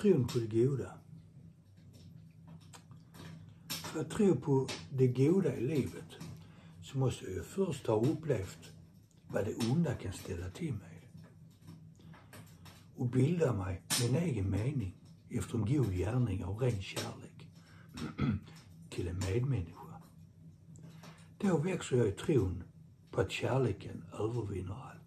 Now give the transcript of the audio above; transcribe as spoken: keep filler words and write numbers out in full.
tron på det goda. För att tro på det goda i livet så måste jag först ha upplevt vad det onda kan ställa till med. Och bilda mig min egen mening efter en god gärning av ren kärlek till en medmänniska. Då växer jag i tron på att kärleken övervinner allt.